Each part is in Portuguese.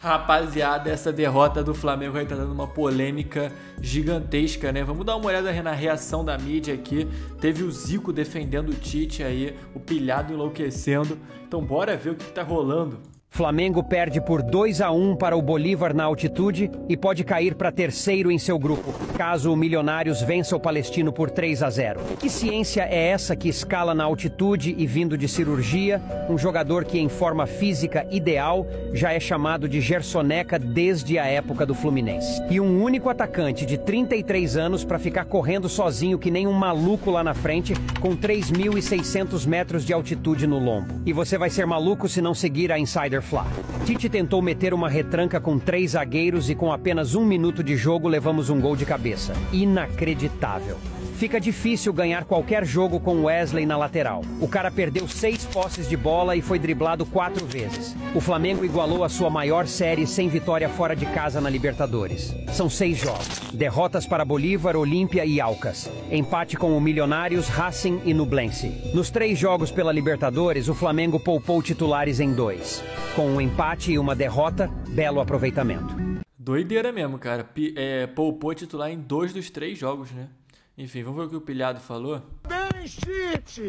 Rapaziada, essa derrota do Flamengo aí tá dando uma polêmica gigantesca, né? Vamos dar uma olhada na reação da mídia aqui. Teve o Zico defendendo o Tite aí, o pilhado enlouquecendo. Então bora ver o que tá rolando. Flamengo perde por 2-1 para o Bolívar na altitude e pode cair para terceiro em seu grupo, caso o Milionários vença o Palestino por 3-0. Que ciência é essa que escala na altitude e vindo de cirurgia, um jogador que em forma física ideal já é chamado de Gersoneca desde a época do Fluminense. E um único atacante de 33 anos para ficar correndo sozinho que nem um maluco lá na frente, com 3.600 metros de altitude no lombo. E você vai ser maluco se não seguir a Insider Fla. Tite tentou meter uma retranca com 3 zagueiros e com apenas 1 minuto de jogo levamos um gol de cabeça. Inacreditável. Fica difícil ganhar qualquer jogo com Wesley na lateral. O cara perdeu 6 posses de bola e foi driblado 4 vezes. O Flamengo igualou a sua maior série sem vitória fora de casa na Libertadores. São 6 jogos. Derrotas para Bolívar, Olímpia e Alcas. Empate com o Milionários, Racing e Nublense. Nos 3 jogos pela Libertadores, o Flamengo poupou titulares em 2. Com um empate e uma derrota, belo aproveitamento. Doideira mesmo, cara. Poupou titular em 2 dos 3 jogos, né? Enfim, vamos ver o que o Pilhado falou. Parabéns, Tite!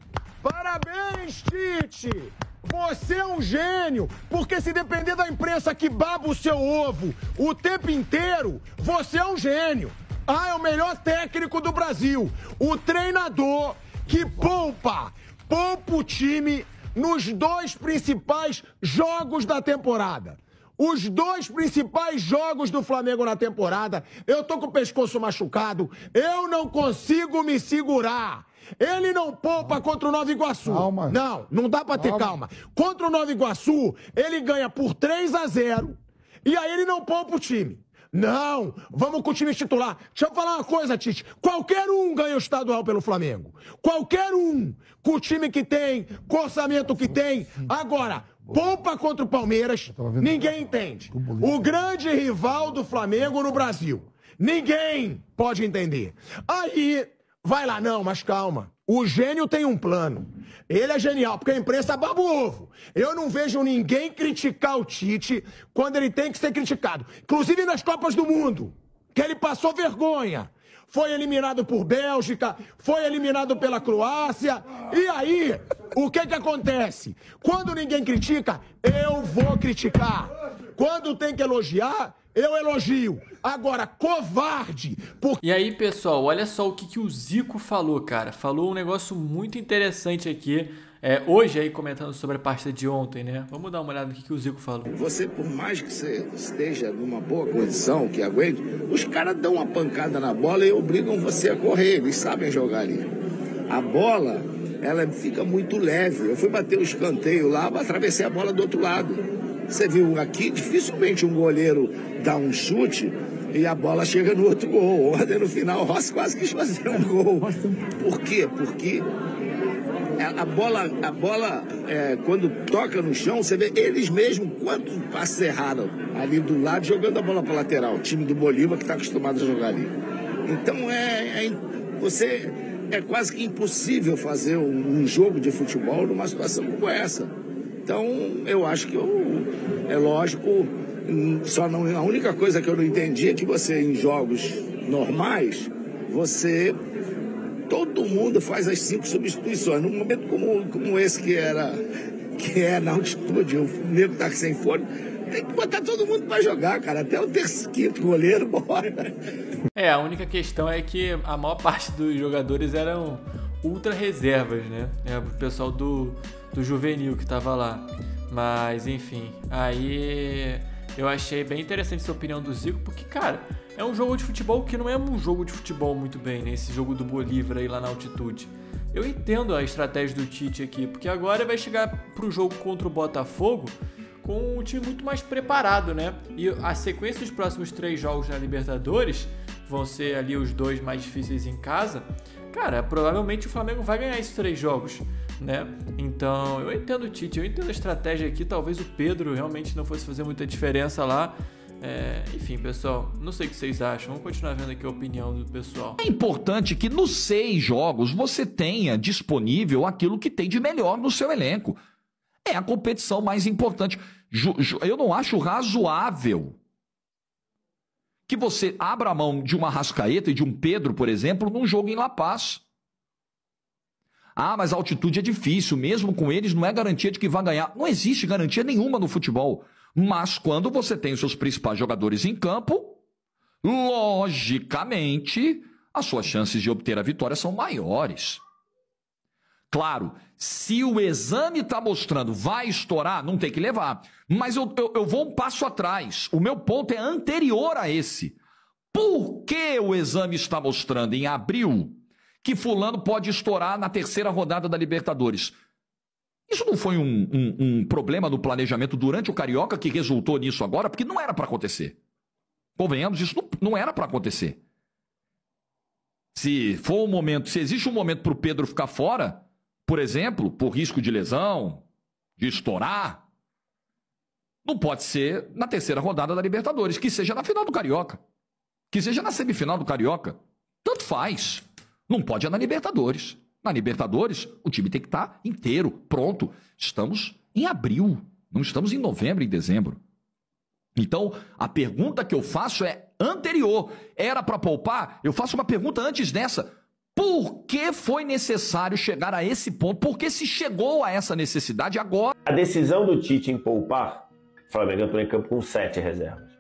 Parabéns, Tite! Você é um gênio, porque se depender da imprensa que baba o seu ovo o tempo inteiro, você é um gênio. É o melhor técnico do Brasil. O treinador que poupa o time nos 2 principais jogos da temporada. Os 2 principais jogos do Flamengo na temporada, eu tô com o pescoço machucado, eu não consigo me segurar. Ele não poupa contra o Nova Iguaçu. Calma. Não dá pra ter calma. Contra o Nova Iguaçu, ele ganha por 3-0 e aí ele não poupa o time. Não, vamos com o time titular. Deixa eu falar uma coisa, Tite. Qualquer um ganha o estadual pelo Flamengo. Qualquer um. Com o time que tem, com o orçamento que tem. Agora, poupa contra o Palmeiras, ninguém entende. O grande rival do Flamengo no Brasil. Ninguém pode entender. Aí, vai lá, não, mas calma. O gênio tem um plano. Ele é genial, porque a imprensa baba o ovo. Eu não vejo ninguém criticar o Tite quando ele tem que ser criticado. Inclusive nas Copas do Mundo, que ele passou vergonha. Foi eliminado por Bélgica, foi eliminado pela Croácia. E aí, o que acontece? Quando ninguém critica, eu vou criticar. Quando tem que elogiar, eu elogio. Agora, covarde. E aí, pessoal, olha só o que o Zico falou, cara. Falou um negócio muito interessante aqui. Hoje aí comentando sobre a partida de ontem, né? Vamos dar uma olhada no que o Zico falou. Você, por mais que você esteja numa boa condição, que aguente, os caras dão uma pancada na bola e obrigam você a correr. Eles sabem jogar ali. A bola, ela fica muito leve. Eu fui bater o escanteio lá, atravessei a bola do outro lado. Você viu aqui, dificilmente um goleiro dá um chute e a bola chega no outro gol. Ontem, no final, o Rossi quase quis fazer um gol. Por quê? Porque a bola quando toca no chão, você vê eles mesmos quantos passos erraram ali do lado, jogando a bola para lateral. O time do Bolívar que está acostumado a jogar ali. Então, é quase que impossível fazer um jogo de futebol numa situação como essa. Então, eu acho que é lógico, a única coisa que eu não entendi é que você, em jogos normais, todo mundo faz as 5 substituições. Num momento como esse que é na altitude, o nego tá sem fone, tem que botar todo mundo para jogar, cara, até o quinto goleiro, bora. A única questão é que a maior parte dos jogadores eram ultra reservas, né? O pessoal do juvenil que tava lá. Mas, enfim, aí eu achei bem interessante essa opinião do Zico, porque, cara, é um jogo de futebol que não é um jogo de futebol muito bem, né? Esse jogo do Bolívar aí lá na altitude. Eu entendo a estratégia do Tite aqui, porque agora vai chegar pro jogo contra o Botafogo com um time muito mais preparado, né? E a sequência dos próximos 3 jogos na Libertadores vão ser ali os 2 mais difíceis em casa. Cara, provavelmente o Flamengo vai ganhar esses 3 jogos, né? Então, eu entendo o Tite, eu entendo a estratégia aqui. Talvez o Pedro realmente não fosse fazer muita diferença lá. Enfim, pessoal, não sei o que vocês acham. Vamos continuar vendo aqui a opinião do pessoal. É importante que nos 6 jogos você tenha disponível aquilo que tem de melhor no seu elenco. é a competição mais importante. Eu não acho razoável que você abra a mão de uma Arrascaeta e de um Pedro, por exemplo, num jogo em La Paz. Ah, mas a altitude é difícil, mesmo com eles não é garantia de que vai ganhar. Não existe garantia nenhuma no futebol. Mas quando você tem os seus principais jogadores em campo, logicamente, as suas chances de obter a vitória são maiores. Claro, se o exame está mostrando vai estourar, não tem que levar. Mas eu vou um passo atrás. O meu ponto é anterior a esse. Por que o exame está mostrando em abril que fulano pode estourar na terceira rodada da Libertadores? Isso não foi um problema no planejamento durante o Carioca que resultou nisso agora? Porque não era para acontecer. Convenhamos, isso não era para acontecer. Se for um momento, se existe um momento para o Pedro ficar fora, por exemplo, por risco de lesão, de estourar, não pode ser na terceira rodada da Libertadores, que seja na final do Carioca, que seja na semifinal do Carioca. Tanto faz. Não pode é na Libertadores. Na Libertadores, o time tem que estar inteiro, pronto. Estamos em abril, não estamos em novembro e dezembro. Então, a pergunta que eu faço é anterior. Era para poupar? Eu faço uma pergunta antes dessa. Por que foi necessário chegar a esse ponto? Por que se chegou a essa necessidade agora? A decisão do Tite em poupar, o Flamengo entrou em campo com 7 reservas.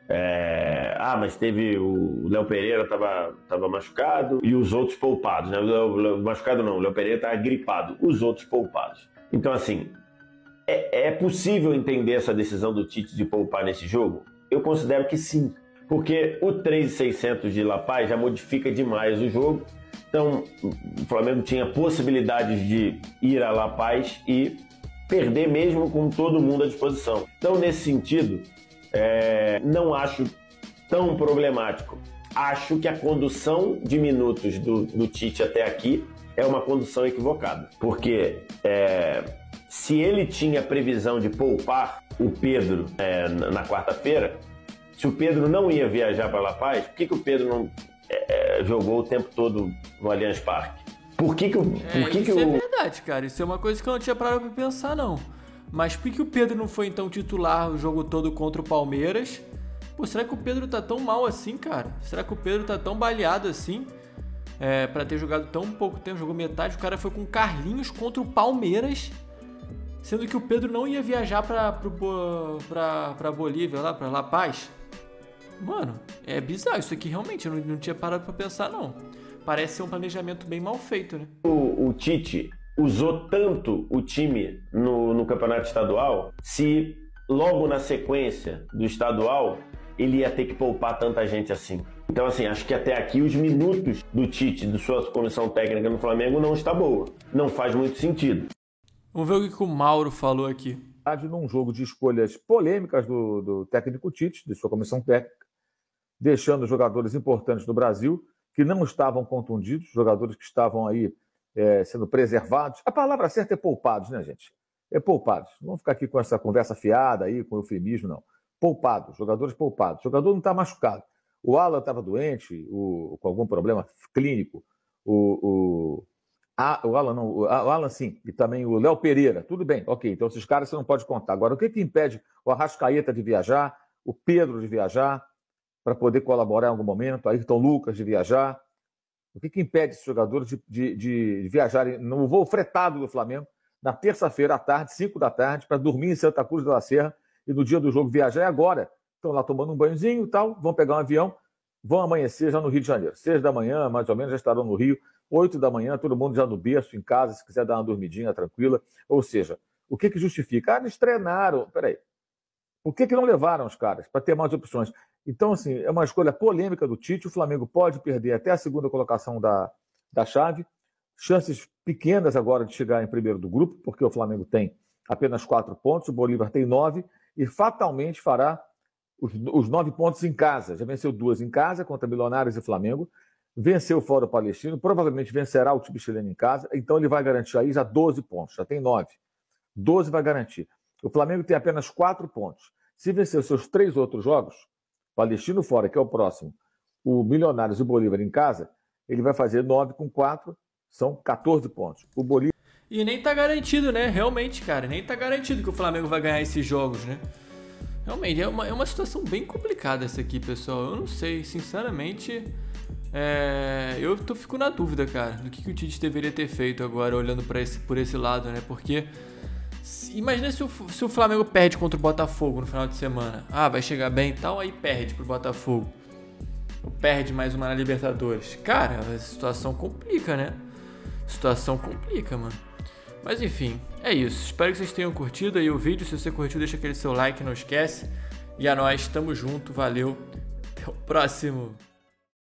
Mas teve o Léo Pereira estava machucado e os outros poupados, né? Machucado não, o Léo Pereira estava gripado, os outros poupados. Então, assim, é possível entender essa decisão do Tite de poupar nesse jogo? Eu considero que sim, porque o 3.600 de La Paz já modifica demais o jogo. Então, o Flamengo tinha possibilidades de ir a La Paz e perder mesmo com todo mundo à disposição. Então, nesse sentido, não acho tão problemático. Acho que a condução de minutos do Tite até aqui é uma condução equivocada. Porque se ele tinha previsão de poupar o Pedro na quarta-feira, se o Pedro não ia viajar para La Paz, por que o Pedro não jogou o tempo todo no Allianz Parque? Isso é verdade, cara. Isso é uma coisa que eu não tinha parado para pensar, não. Mas por que o Pedro não foi, então, titular o jogo todo contra o Palmeiras? Pô, será que o Pedro tá tão mal assim, cara? Será que o Pedro tá tão baleado assim? Pra ter jogado tão pouco tempo, jogou metade, o cara foi com Carlinhos contra o Palmeiras, sendo que o Pedro não ia viajar pra Bolívia, lá, pra La Paz. Mano, é bizarro. Isso aqui realmente eu não tinha parado pra pensar, não. Parece ser um planejamento bem mal feito, né? O Tite usou tanto o time no campeonato estadual, se logo na sequência do estadual ele ia ter que poupar tanta gente assim. Então, assim, acho que até aqui os minutos do Tite, de sua comissão técnica no Flamengo, não está boa. Não faz muito sentido. Vamos ver o que o Mauro falou aqui. Num jogo de escolhas polêmicas do técnico Tite, de sua comissão técnica, deixando jogadores importantes do Brasil que não estavam contundidos, jogadores que estavam aí sendo preservados. A palavra certa é poupados, né, gente? É poupados. Não vamos ficar aqui com essa conversa fiada aí, com eufemismo, não. Poupados, jogadores poupados. O jogador não está machucado. O Alan estava doente, com algum problema clínico. O Alan sim, e também o Léo Pereira. Tudo bem, ok. Então esses caras você não pode contar. Agora, o que impede o Arrascaeta de viajar, o Pedro de viajar, para poder colaborar em algum momento, Ayrton Lucas de viajar? O que impede esses jogadores de viajarem no voo fretado do Flamengo na terça-feira à tarde, 5 da tarde, para dormir em Santa Cruz de la Serra e no dia do jogo viajar? É agora. Estão lá tomando um banhozinho e tal, vão pegar um avião, vão amanhecer já no Rio de Janeiro. 6 da manhã, mais ou menos, já estarão no Rio. 8 da manhã, todo mundo já no berço, em casa, se quiser dar uma dormidinha tranquila. Ou seja, o que justifica? Eles treinaram. Peraí. Por que não levaram os caras? Para ter mais opções. Então, assim, é uma escolha polêmica do Tite. O Flamengo pode perder até a segunda colocação da chave. Chances pequenas agora de chegar em primeiro do grupo, porque o Flamengo tem apenas 4 pontos, o Bolívar tem 9 e fatalmente fará os 9 pontos em casa. Já venceu 2 em casa contra Milionários e Flamengo. Venceu fora o Palestino, provavelmente vencerá o time chileno em casa. Então ele vai garantir aí já 12 pontos, já tem 9. 12 vai garantir. O Flamengo tem apenas 4 pontos. Se vencer os seus 3 outros jogos, Palestino fora, que é o próximo, o Milionários e o Bolívar em casa, ele vai fazer 9 com 4, são 14 pontos. O Bolívar... E nem tá garantido, né? Realmente, cara, nem tá garantido que o Flamengo vai ganhar esses jogos, né? Realmente, é uma situação bem complicada essa aqui, pessoal. Eu não sei, sinceramente, eu fico na dúvida, cara, do que o Tite deveria ter feito agora, olhando por esse lado, né? Porque, imagina se o Flamengo perde contra o Botafogo no final de semana. Vai chegar bem e tal, aí perde pro Botafogo. Ou perde mais uma na Libertadores. Cara, a situação complica, né? Situação complica, mano. Mas enfim, é isso. Espero que vocês tenham curtido aí o vídeo. Se você curtiu, deixa aquele seu like, não esquece. E a nós, tamo junto, valeu. Até o próximo.